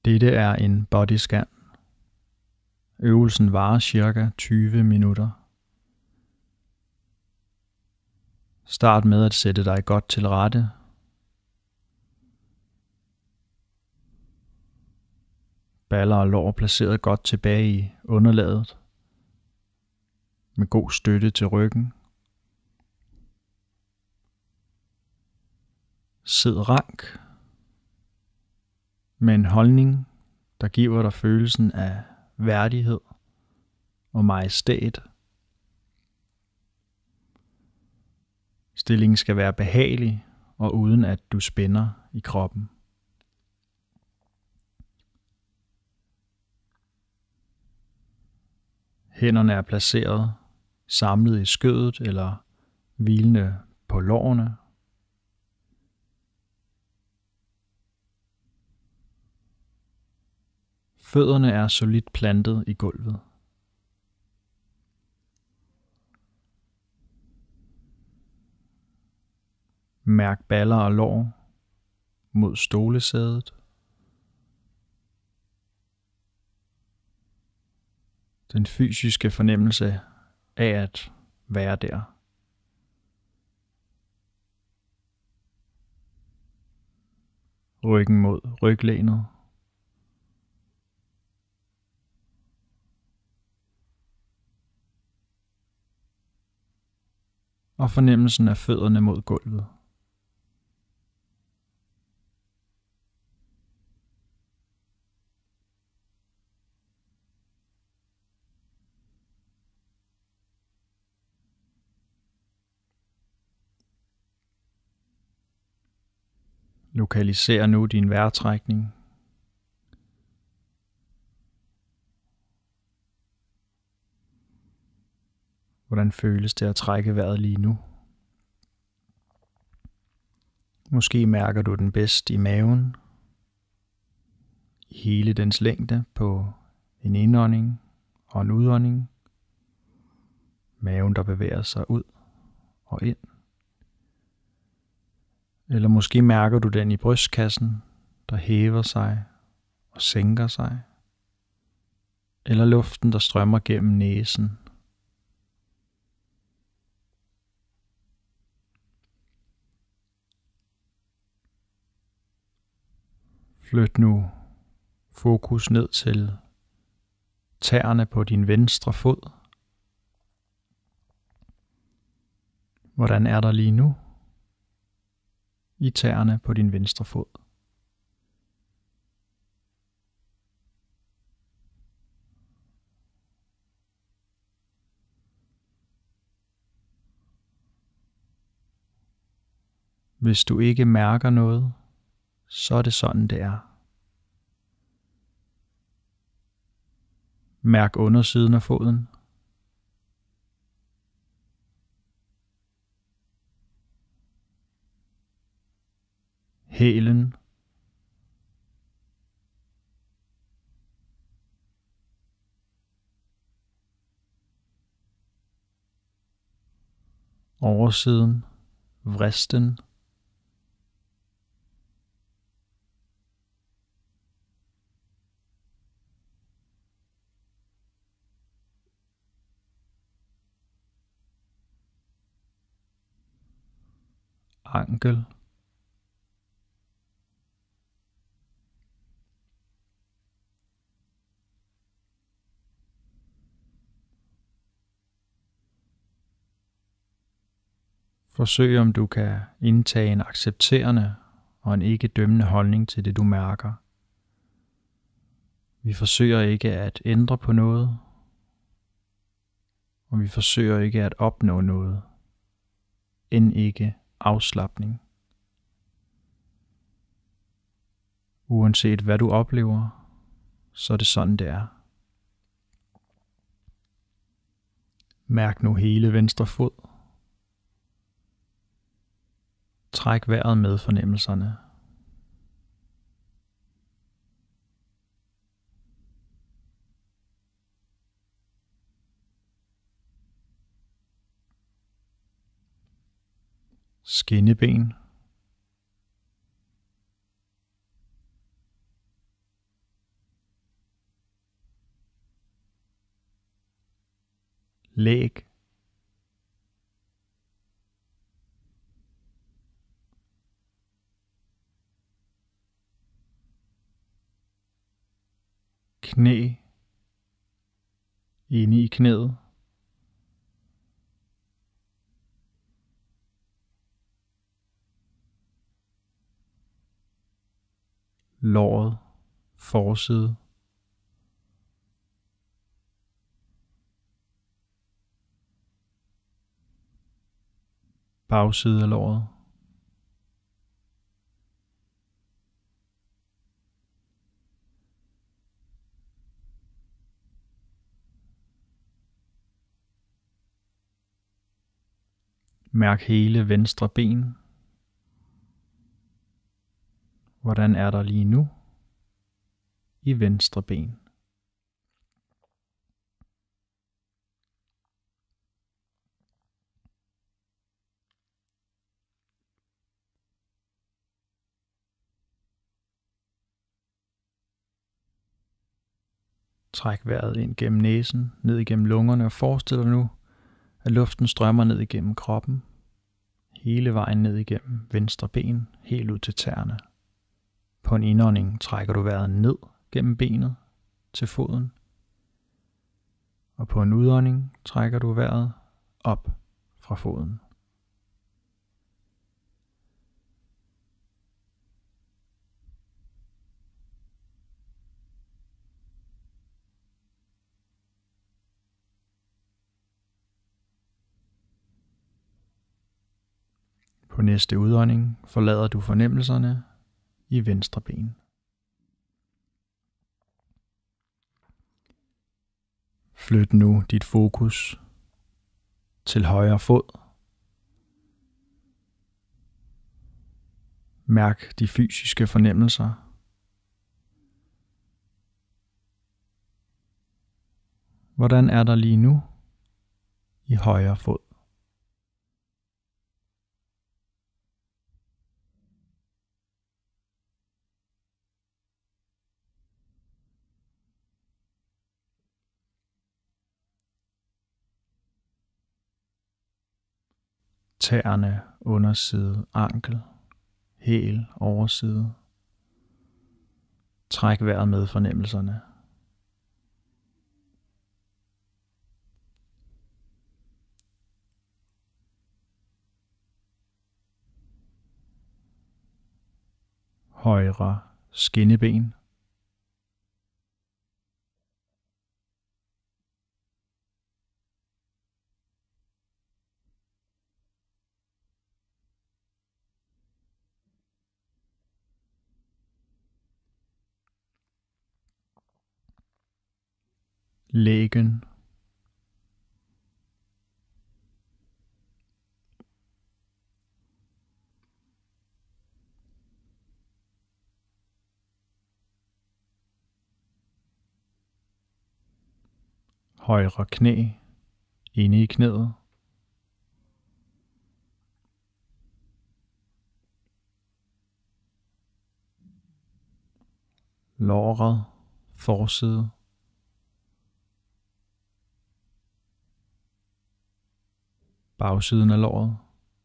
Dette er en bodyscan. Øvelsen varer ca. 20 minutter. Start med at sætte dig godt til rette. Baller og lår placeret godt tilbage i underlaget med god støtte til ryggen. Sid rank med en holdning, der giver dig følelsen af værdighed og majestæt. Stillingen skal være behagelig og uden at du spænder i kroppen. Hænderne er placeret samlet i skødet eller hvilende på lårene. Fødderne er solidt plantet i gulvet. Mærk baller og lår mod stolesædet. Den fysiske fornemmelse af at være der. Ryggen mod ryglænet. Og fornemmelsen af fødderne mod gulvet. Lokaliser nu din vejrtrækning. Hvordan føles det at trække vejret lige nu? Måske mærker du den bedst i maven, i hele dens længde på en indånding og en udånding. Maven, der bevæger sig ud og ind. Eller måske mærker du den i brystkassen, der hæver sig og sænker sig. Eller luften, der strømmer gennem næsen. Flyt nu fokus ned til tæerne på din venstre fod. Hvordan er der lige nu i tæerne på din venstre fod? Hvis du ikke mærker noget, så er det sådan, det er. Mærk undersiden af foden. Hælen. Oversiden. Vristen. Ankel. Forsøg om du kan indtage en accepterende og en ikke dømmende holdning til det du mærker. Vi forsøger ikke at ændre på noget, og vi forsøger ikke at opnå noget, end ikke afslapning. Uanset hvad du oplever, så er det sådan det er. Mærk nu hele venstre fod. Træk vejret med fornemmelserne. Skinneben. læg, knæ, inde i knæet, låret, forside, bagside af låret, mærk hele venstre ben. Hvordan er der lige nu i venstre ben? Træk vejret ind gennem næsen, ned igennem lungerne og forestil dig nu, at luften strømmer ned igennem kroppen, hele vejen ned igennem venstre ben, helt ud til tæerne. På en indånding trækker du vejret ned gennem benet til foden, og på en udånding trækker du vejret op fra foden. På næste udånding forlader du fornemmelserne i venstre ben. Flyt nu dit fokus til højre fod. Mærk de fysiske fornemmelser. Hvordan er der lige nu i højre fod? Tæerne, underside, ankel, hæl, overside. Træk vejret med fornemmelserne. Højre skinneben. Lægen. Højre knæ, inde i knæet. Låret, forside. Bagsiden af låret.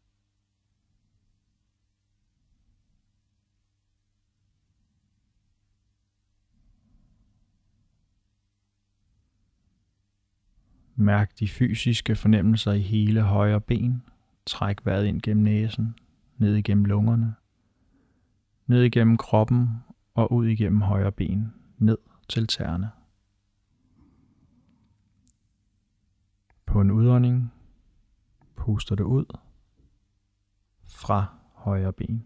Mærk de fysiske fornemmelser i hele højre ben. Træk vejret ind gennem næsen, ned igennem lungerne, ned igennem kroppen og ud igennem højre ben, ned til tæerne. På en udånding puster du ud fra højre ben.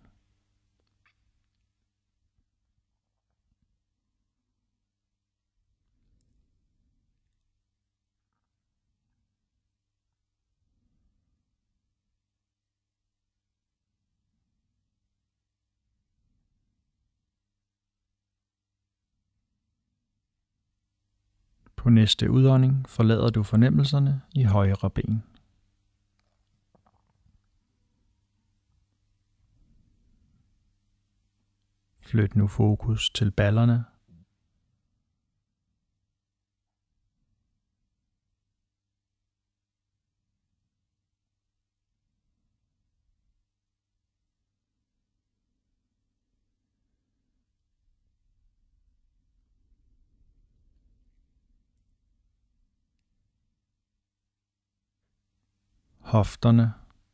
På næste udånding forlader du fornemmelserne i højre ben. Flyt nu fokus til ballerne. hofterne,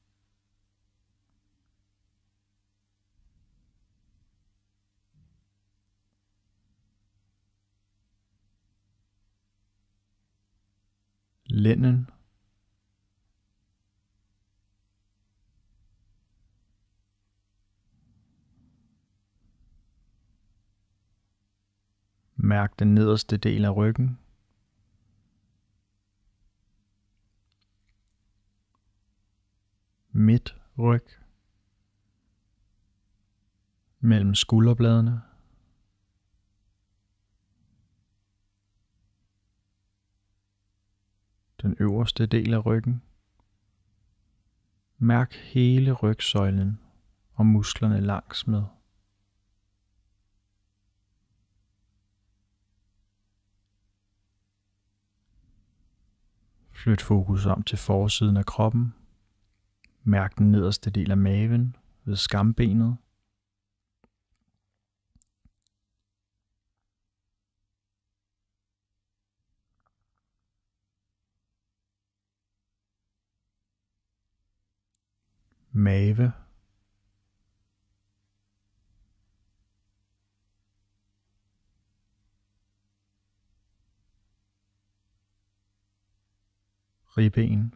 lænden, mærk den nederste del af ryggen, midt ryg, mellem skulderbladene, den øverste del af ryggen. Mærk hele rygsøjlen og musklerne langs med. Flyt fokus om til forsiden af kroppen. Mærk den nederste del af maven ved skambenet. Mave, ribben,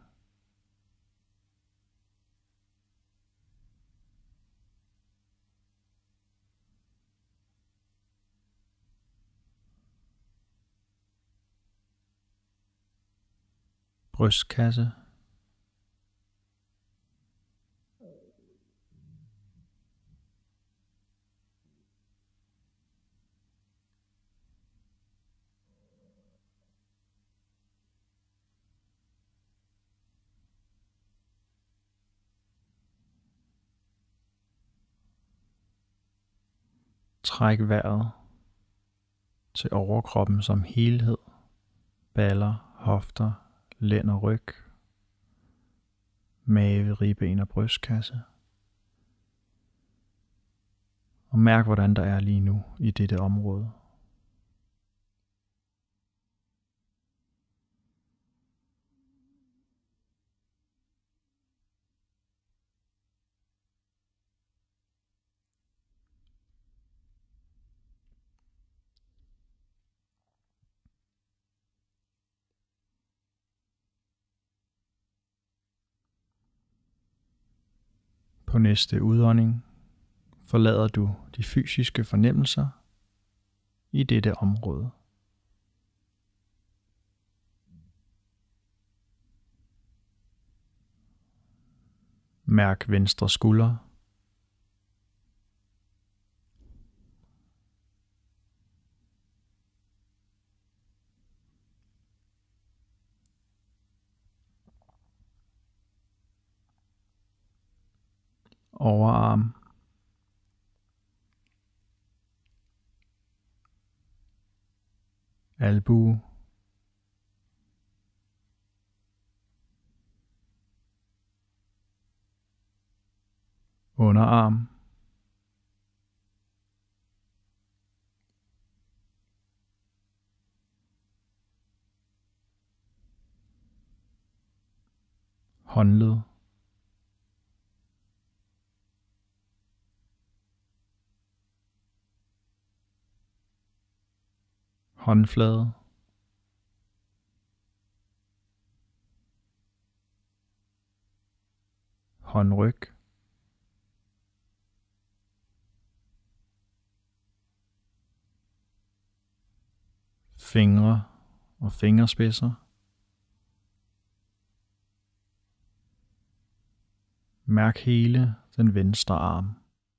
brystkasse, træk vejret til overkroppen som helhed, baller, hofter, lænd og ryg, mave, ribben og brystkasse. Og mærk, hvordan der er lige nu i dette område. På næste udånding forlader du de fysiske fornemmelser i dette område. Mærk venstre skulder, overarm, albue, underarm, håndled, håndflade, håndryg, fingre og fingerspidser. Mærk hele den venstre arm.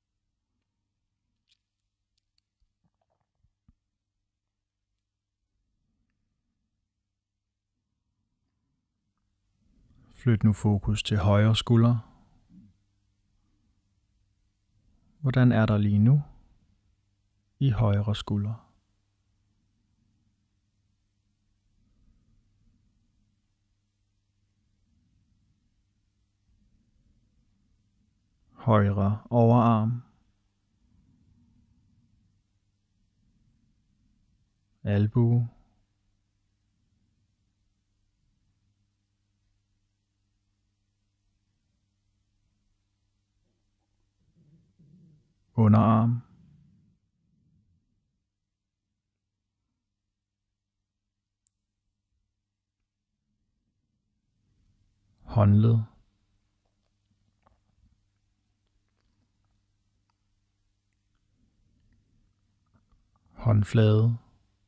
Flyt nu fokus til højre skulder. Hvordan er der lige nu i højre skulder? Højre overarm, albue, underarm, håndled, håndflade,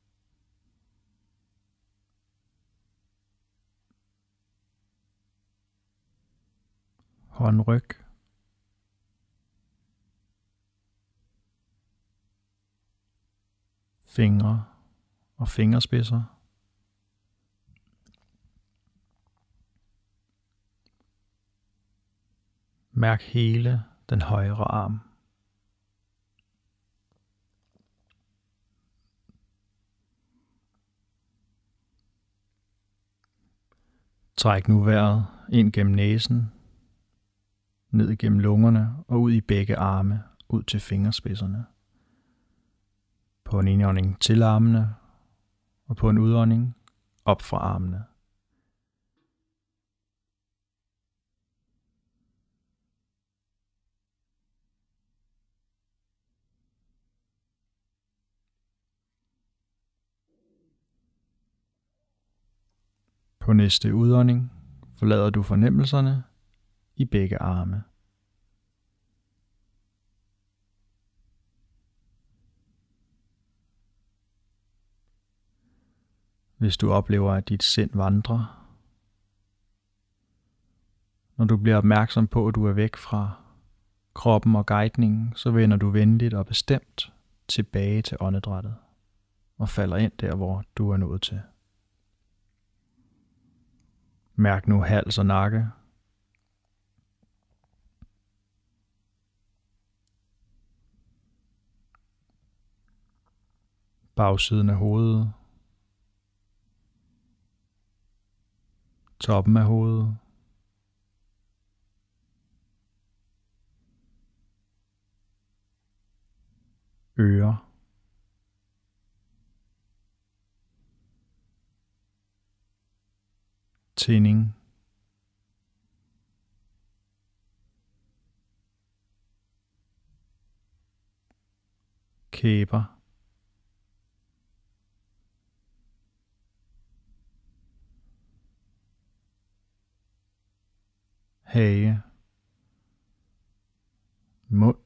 håndryg, fingre og fingerspidser, mærk hele den højre arm. Træk nu vejret ind gennem næsen, ned gennem lungerne og ud i begge arme, ud til fingerspidserne. På en indånding til armene og på en udånding op fra armene. På næste udånding forlader du fornemmelserne i begge arme. Hvis du oplever, at dit sind vandrer, når du bliver opmærksom på, at du er væk fra kroppen og guidningen, så vender du venligt og bestemt tilbage til åndedrættet og falder ind der, hvor du er nået til. Mærk nu hals og nakke. Bagsiden af hovedet. Toppen af hovedet. Ører. Tinding. Kæber. Hage. Mund.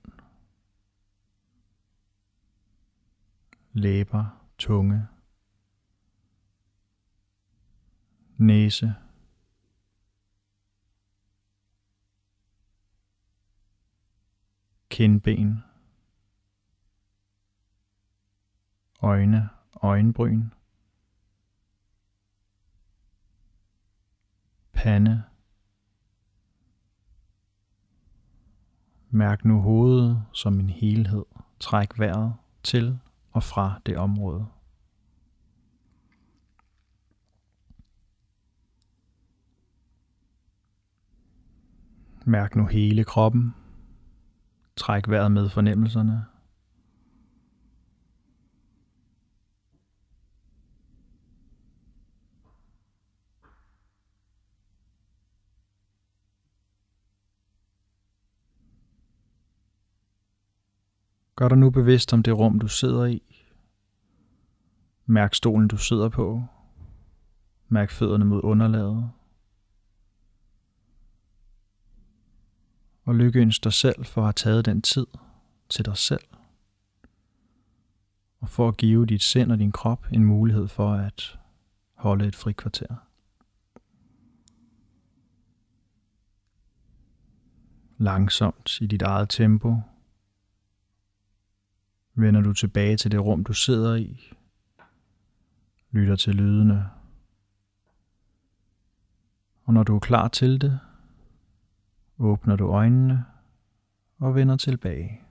Læber, tunge. Næse. Kindben. Øjne, øjenbryn. Pande. Mærk nu hovedet som en helhed. Træk vejret til og fra det område. Mærk nu hele kroppen. Træk vejret med fornemmelserne. Gør dig nu bevidst om det rum, du sidder i. Mærk stolen, du sidder på. Mærk fødderne mod underlaget. Og lykønsk dig selv for at have taget den tid til dig selv. Og for at give dit sind og din krop en mulighed for at holde et frikvarter. Langsomt i dit eget tempo vender du tilbage til det rum, du sidder i. Lytter til lydene. Og når du er klar til det, åbner du øjnene og vender tilbage.